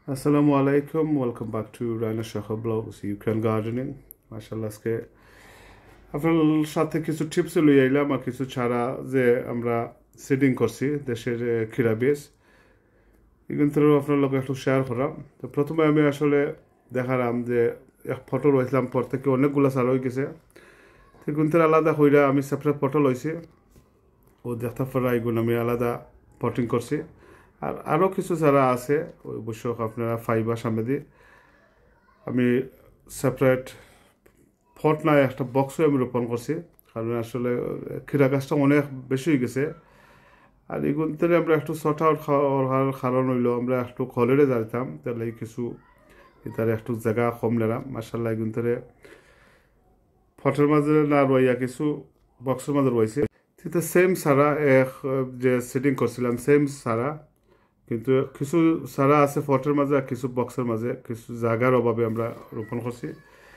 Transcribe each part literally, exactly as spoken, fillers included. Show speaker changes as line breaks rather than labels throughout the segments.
Assalamu alaikum. Welcome back to Raina Shakha Blogs Ukraine Gardening. মাশাআল্লাহ আজকে আপনার সাথে কিছু টিপস লই আইলাম আর কিছু ছাড়া যে আমরা সিডিং করছি দেশের খিরা বীজ এগুলো আপনার লগে একটু শেয়ার করাম। তো প্রথমে আমি আসলে দেখালাম যে এক ফটো রয়েছিলাম পর থেকে অনেকগুলো চারা হয়ে গেছে। এগুলো আলাদা হইরা আমি সেপারেট ফটো লইছি ও দেখতে পড়া এগুলো আমি আলাদা পটিং করছি। আর আরও কিছু যারা আছে ওই অবশ্য আপনারা ফাইবার সামনে দিয়ে আমি সেপারেট ফট নাই একটা বক্সও আমি রোপণ করছি, কারণ আসলে খিরা গাছটা অনেক বেশি হয়ে গেছে। আর এগুলোতে আমরা একটু শর্ট আউট খাওয়ার কারণ হইলো আমরা একটু খলেরে যাইতাম, তাহলে কিছু এটার একটু জায়গা কম নিলাম। মার্শাল্লাহ এগুলোতে ফটের মাঝে না রইয়া কিছু বক্সের মাঝে রয়েছে। সেটা সেম সারা এক যে সেটিং করছিলাম সেম সারা, কিন্তু কিছু সারা আছে ফটের মাঝে আর কিছু বক্সের মাঝে, কিছু জায়গার অভাবে আমরা রোপণ করছি।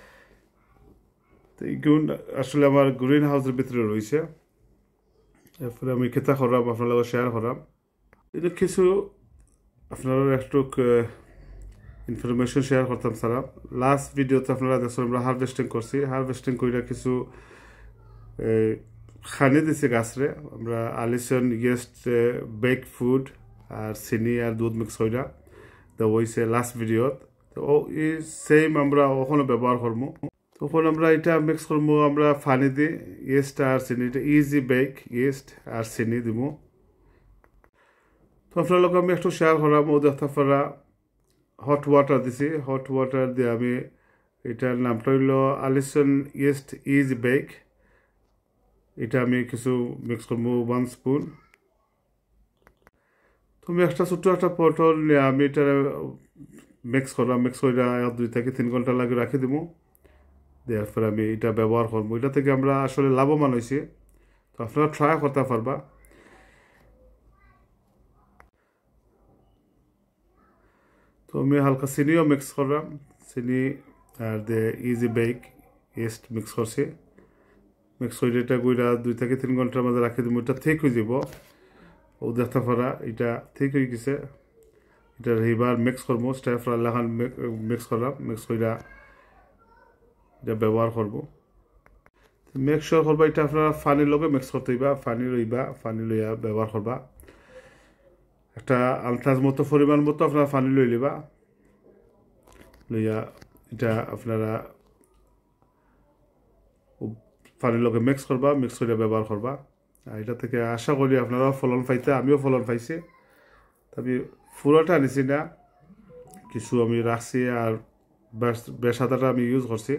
তো এইগুলো আসলে আমার গ্রিন হাউসের ভিতরে রয়েছে। এরপরে আমি কেতা করাম আপনার লগে শেয়ার করাম। এটা কিছু আপনারা একটু ইনফরমেশন শেয়ার করতাম সারা। লাস্ট ভিডিওতে আপনারা দেখছেন আমরা হারভেস্টিং করছি, হারভেস্টিং কইরা কিছু খানি দিছি গাছরে আমরা আলিসন গেস্ট বেক ফুড আর চিনি আর দুধ মিক্স কইরা দেওয়া হয়েছে লাস্ট ভিডিওত। তো ও এই সেম আমরা ওখানে ব্যবহার করবো। তখন আমরা এটা মিক্স করবো আমরা পানি দিই ইয়েস্ট আর চিনি, এটা ইজি বেক ইয়েস্ট আর চিনি দিব। তো আপনার লোক আমি একটু শেয়ার করাম ও দেখতে পারা হট ওয়াটার দিছি, হট ওয়াটার দিয়ে আমি এটার নামটা হইল আলিসন ইয়েস্ট ইজি বেক। এটা আমি কিছু মিক্স করবো ওয়ান স্পুন। তুমি একটা ছোট্ট একটা পটল নিয়ে আমি এটা মিক্স করলাম, মিক্স করে দুই থেকে তিন ঘন্টা লাগে রাখি দিব। দেওয়ার পরে আমি এটা ব্যবহার করবো, এটা থেকে আমরা আসলে লাভবান হয়েছি। তো আপনারা ট্রাই করতে পারবা। তো আমি হালকা চিনিও মিক্স করলাম, চিনি আর the easy bake yeast mix করছি। মিক্স করে এটা গুইরা দুই থেকে তিন ঘন্টার মধ্যে রাখি দিব, এটা ঠিক হয়ে যাব। ও দেখতে পারা এটা ঠিক হয়ে গেছে। এটা এবার মিক্স করবো স্টেপ লাগান মিক্স করলাম, মিক্স কইরা এটা ব্যবহার করবো। মেক শিওর করবা এটা আপনারা পানির লগে মিক্স করতে হইবা, পানি লইবা, পানি লইয়া ব্যবহার করবা। একটা আন্দাজ মতো পরিমাণ মতো আপনারা পানি লই লিবা, লইয়া এটা আপনারা পানির লগে মিক্স করবা, মিক্স করে ব্যবহার করবা। আর এটা থেকে আশা করি আপনারাও ফলন পাইতে, আমিও ফলন পাইছি। তবে পুরোটা আনিছি না, কিছু আমি রাখছি আর বেশ আদাটা আমি ইউজ করছি।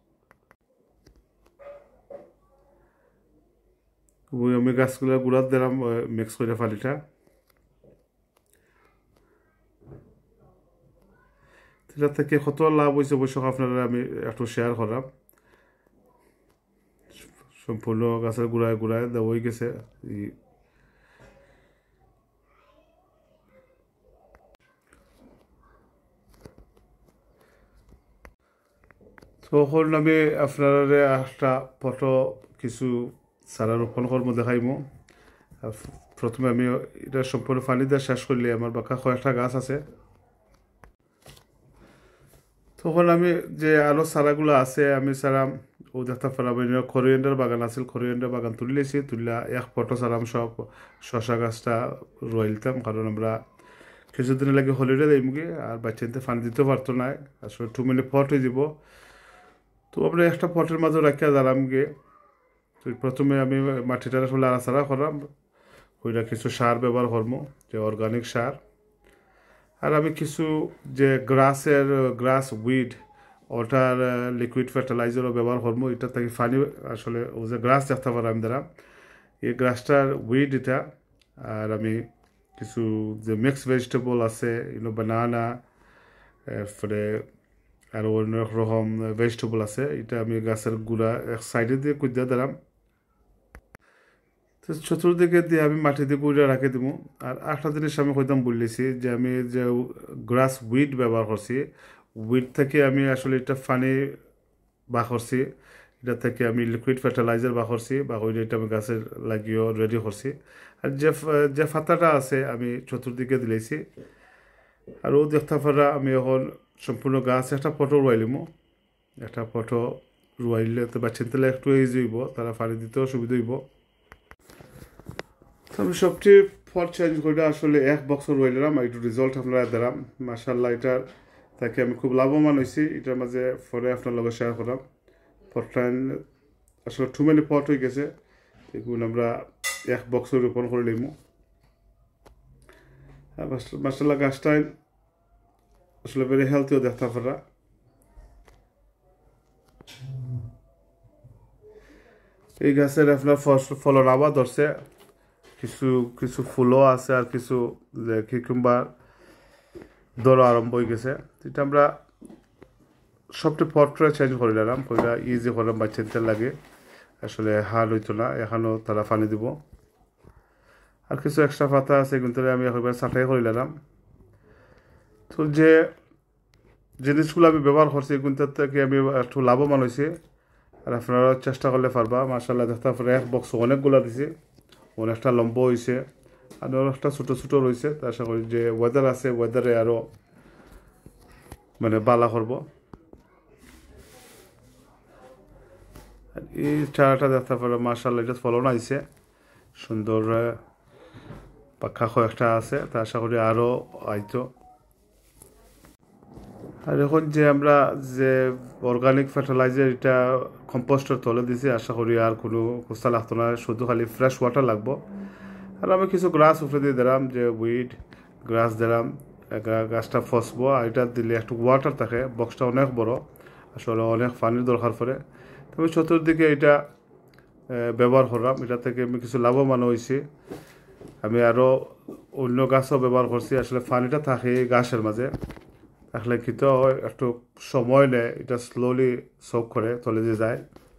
আমি গাছগুলো গুঁড়াত দিলাম মিক্স করে পানিটা। এটা থেকে কত লাভ হয়েছে অবশ্য আপনারা আমি একটু শেয়ার করাম। সম্পূর্ণ গাছের গুঁড়ায় গুঁড়ায় দেওয়া হয়ে গেছে। তখন আমি আপনার একটা ফটো কিছু চারা রোপণ কর্ম দেখাইমো। প্রথমে আমি এটা সম্পূর্ণ পানি দিয়ে শেষ করলে আমার বাঁকা কয়েকটা গাছ আছে। তখন আমি যে আরও চারাগুলো আছে আমি চারা ও দেখতে পারাম খরিয়েন্ডার বাগান আছিল, খরিয়েন্ডার বাগান তুলিলেছি, তুললা এক ফটো চারাম সব শশা গাছটা রইলতাম, কারণ আমরা কিছুদিন লাগে হলিডে দেইমগে আর বাচ্চাতে পানি দিতে পারতো না, আসলে টু মিনিট ফট হয়ে যাব। তো আমরা একটা পটের মাঝে রাখিয়া দাঁড়াম গে। তো প্রথমে আমি মাটিটা আসলে আড়াচাড়া করাম, ওইটা কিছু সার ব্যবহার করবো, যে অর্গানিক সার। আর আমি কিছু যে গ্রাসের গ্রাস উইড ওটার লিকুইড ফার্টিলাইজারও ব্যবহার করবো। এটা থেকে পানি আসলে ও যে গ্রাস দেখতে পারো আমি দ্বারা এই গ্রাসটার উইড এটা। আর আমি কিছু যে মিক্স ভেজিটেবল আছে ইউনো বানানা, এরপরে আর অনেক রকম ভেজিটেবল আছে, এটা আমি গাছের গুঁড়া এক সাইডে দিয়ে কুইদা দিলাম। তো চতুর্দিকে দিয়ে আমি মাটি দিয়ে কুইডা রাখি দিব। আর একটা জিনিস আমি কইতাম বললেছি যে আমি যে গ্রাস উইড ব্যবহার করছি, উইড থেকে আমি আসলে এটা পানি বা করছি, এটা থেকে আমি লিকুইড ফার্টিলাইজার বা করছি বা ওইটা এটা আমি গাছের লাগিয়েও রেডি করছি। আর যে যে ফাতাটা আছে আমি চতুর্দিকে দিলেছি। আৰু দেখতে পারা আমি এখন সম্পূর্ণ গাছ একটা ফটো রুয়াইলিমো একটা ফটো রুয়াইলে তো বাচ্চাদের একটু ইজি হইব তারা পানি দিতেও সুবিধা হইব তো আমি সবচেয়ে ফট চেঞ্জ করে আসলে এক বছর রইলাম একটু রেজাল্ট আপনারা দিলাম মাশাআল্লাহ এটার তাকে আমি খুব লাভবান হয়েছি এটার মাঝে পরে আপনার লগে শেয়ার করলাম পটলাইন আসলে টু মেনি পট হয়ে গেছে এগুলো আমরা এক বছর রোপণ করে নিব মাশাআল্লাহ গাছটা আসলে ভেরি হেলথিও দেখতে পারা এই গাছের আপনার ফলন আবার ধরছে কিছু কিছু ফুলও আছে আর কিছু যে কিকুম্বার দৌড় আরম্ভ হয়ে গেছে এটা আমরা সবটি পটটা চেঞ্জ করে নিলাম পয়লা ইজি করলাম বাচ্চাদের লাগে আসলে হাল হইতো না এখনও তারা পানি দিব আর কিছু এক্সট্রা পাতা আছে কিন্তু আমি একবার ছাঁটাই করে নিলাম তো যে জিনিসগুলো আমি ব্যবহার করছি এগুলোর থেকে আমি একটু লাভবান হয়েছি আর আপনারা চেষ্টা করলে পারবা মাশাআল্লাহ দেখতে পারে এক বক্স অনেকগুলো দিছে অনেকটা লম্বা হয়েছে আর অনেকটা ছোটো ছোটো রয়েছে তা আশা করি যে ওয়েদার আছে ওয়েদারে আরও মানে বালা করব এই চারাটা দেখতে পারে মাশাআল্লাহ এটা ফলন আইছে সুন্দর পাখা কয়েকটা আছে তা আশা করি আরও আইতো আর এখন যে আমরা যে অর্গানিক ফার্টিলাইজার এটা কম্পোস্টের তলে দিছি আশা করি আর কোনো কোস্তা লাগতো না শুধু খালি ফ্রেশ ওয়াটার লাগবো আর আমি কিছু গ্রাস উপরে দিয়ে দিলাম যে উইড গ্রাস দিলাম গাছটা ফসবো আর এটা দিলে একটু ওয়াটার থাকে বক্সটা অনেক বড় আসলে অনেক পানির দরকার পড়ে তবে চতুর্দিকে এটা ব্যবহার করলাম এটা থেকে আমি কিছু লাভবান হয়েছি আমি আরও অন্য গাছও ব্যবহার করছি আসলে পানিটা থাকে গাছের মাঝে থাকলে কিন্তু একটু সময় নেয় এটা স্লোলি সোক করে তলে দিয়ে যায়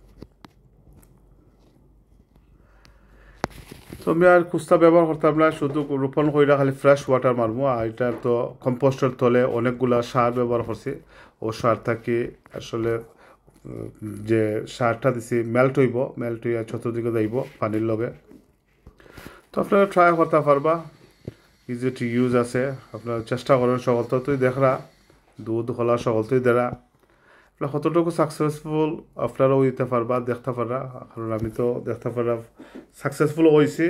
তো আমি আর কুস্তা ব্যবহার করতাম না শুধু রোপণ করে খালি ফ্রেশ ওয়াটার মারবো আর এটা তো কম্পোস্টের তলে অনেকগুলা সার ব্যবহার করছি ও সার থাকি আসলে যে সারটা দিছি মেল্ট হইব মেল্ট হইয়া চতুর্দিকে যাইব পানির লগে তো আপনারা ট্রাই করতে পারবা ইজি টু ইউজ আছে আপনারা চেষ্টা করেন সকলতই দেখরা দুধ খোলা সকলতই দেরা আপনার কতটুকু সাকসেসফুল আপনারাও দিতে পারবা দেখতে পারা কারণ আমি তো দেখতে পারা সাকসেসফুল হয়েছি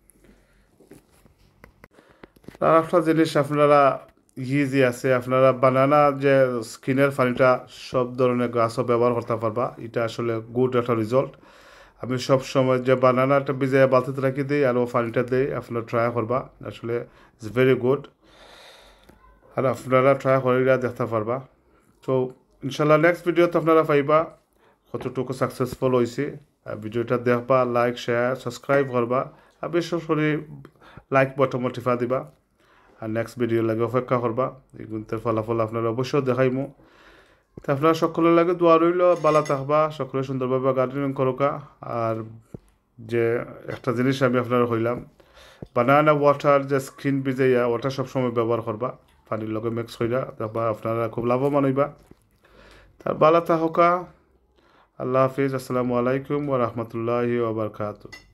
আর একটা জিনিস আপনারা ইজি আছে আপনারা বানানা যে স্কিনের পানিটা সব ধরনের গাছও ব্যবহার করতে পারবা এটা আসলে গুড একটা রেজাল্ট আমি সব সময় যে বানানাটা ভিজিয়ে বালতিতে রাখি দিই আর ও পানিটা দিই আপনারা ট্রাই করবা আসলে ইটস ভেরি গুড আর আপনারা ট্রাই করে দেখতে পারবা তো ইনশাল্লাহ নেক্সট ভিডিওতে আপনারা পাইবা কতটুকু সাকসেসফুল হয়েছি আর ভিডিওটা দেখবা লাইক শেয়ার সাবস্ক্রাইব করবা আর বিশেষ করে লাইক বটন টিপা দিবা আর নেক্সট ভিডিও লাগে অপেক্ষা করবা এগুলোতে ফলাফল আপনারা অবশ্যই দেখাইমু তো আপনারা সকলের লাগে দোয়া রইল বালা থাকবা সকলে সুন্দরভাবে গার্ডেনিং করোকা আর যে একটা জিনিস আমি আপনারা হইলাম বানানা ওয়াটার যে স্কিন ভিজাইয়া ওটা সবসময় ব্যবহার করবা পানির লগে মিক্স কইরা দেখবা আপনারা খুব লাভবান হইবা তার বালা থাকা আল্লাহ হাফিজ আসসালামু আলাইকুম ওয়া রাহমাতুল্লাহি ওয়া বারাকাতুহু।